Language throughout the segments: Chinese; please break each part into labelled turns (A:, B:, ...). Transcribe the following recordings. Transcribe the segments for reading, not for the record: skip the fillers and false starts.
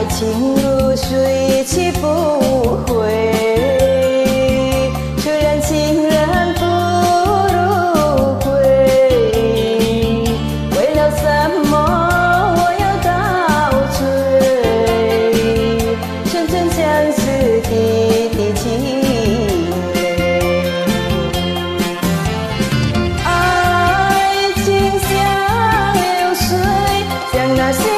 A: 情如水去不回，虽然情人不如归。为了什么我要倒追？纯纯相思滴滴情泪，爱情像流水，像那些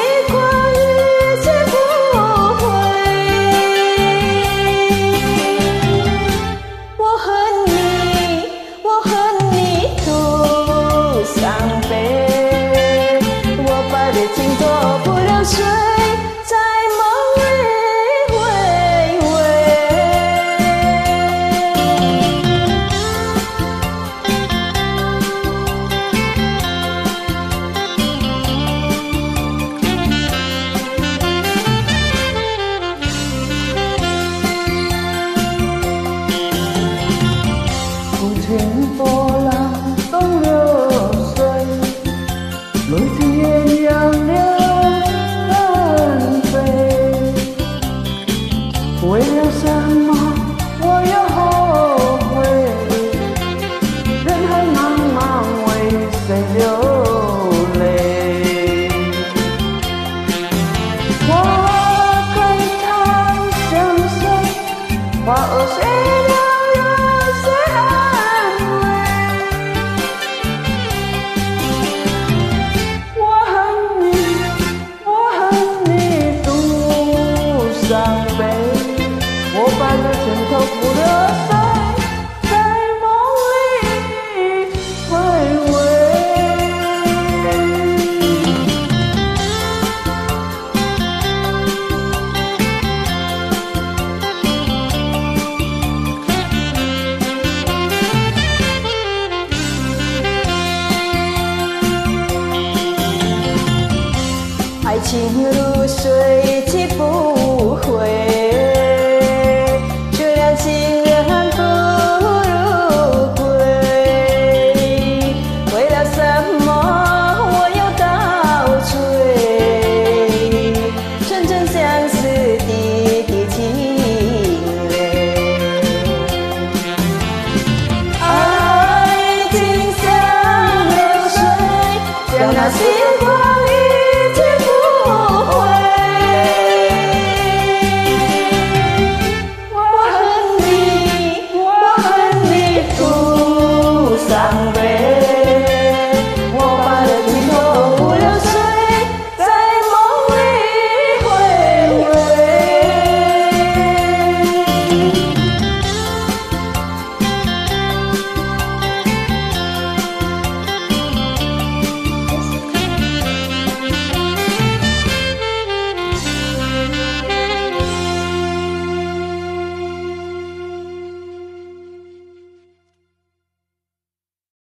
A: 情脱不了水，在梦里回味。不听波浪东流水，泪天鸳鸯人飞。为了什么我要后悔？人海茫茫，为谁流泪？花开长相随，花儿谢了有谁安慰？我恨你独伤悲，我把这情投不了水，在梦里回味。爱情如水去不回。